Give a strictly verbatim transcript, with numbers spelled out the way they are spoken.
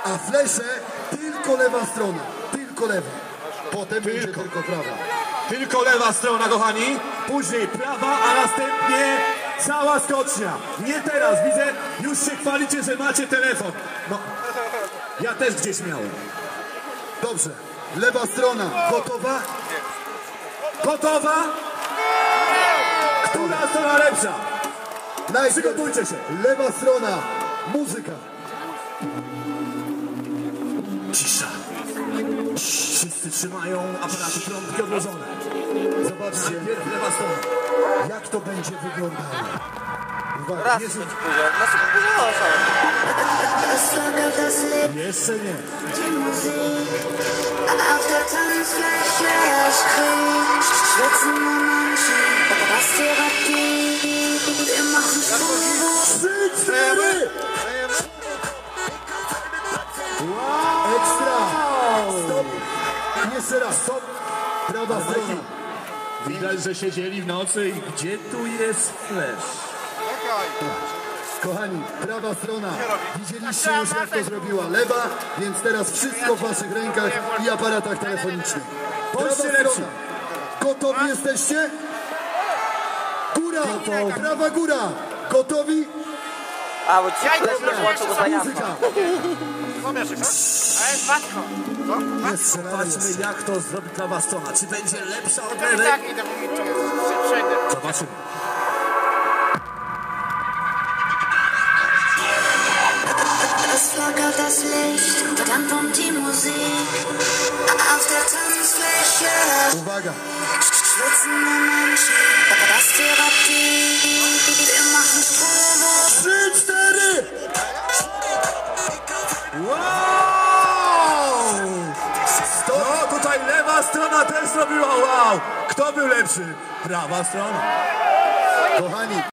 a flesze tylko lewa strona, tylko lewa. Potem tylko. Będzie tylko prawa. Tylko lewa strona, kochani. Później prawa, a następnie cała skocznia. Nie teraz, widzę, już się chwalicie, że macie telefon. No, ja też gdzieś miałem. Dobrze, lewa strona, gotowa? Gotowa? Która strona lepsza? Najpierw przygotujcie się. Lewa strona, muzyka. Cisza. Wszyscy trzymają aparaty trąbki odłożone. Zobaczcie, Najpierw lewa strona. jak to będzie wyglądało. Uwaga, Raz Jezu. to ci powiedziałem, raz to powiedziałem. Jeszcze nie. Auf der Tanzfläche erschreckt, schwitzen Menschen, was Therapie, wir machen Spur. Trzy, cztery! Wow! Ekstra! Stop! Jeszcze raz, stop! Prawa strona. Widać, że siedzieli w nocy i gdzie tu jest flash? Kochani, prawa strona. Widzieliście już, jak to zrobiła lewa, więc teraz wszystko w waszych rękach i aparatach telefonicznych. Prawa strona. Gotowi jesteście? Góra! Prawa góra! Gotowi? A, bo ci flash nie włączył, bo za jasno. Muzyka! Nie strzelajcie. Zobaczmy, jak to zrobi prawa strona. Czy będzie lepsza od lewej? Zobaczymy. Es flackert das Licht und dann kommt die Musik. Auf der Tanzfläche Uwaga! schwitzende Menschen, das Therapie, wir machen Spur. Trzy, cztery! Wow! No, tutaj lewa strona też zrobiła wow! Kto był lepszy? Prawa strona. Kochani,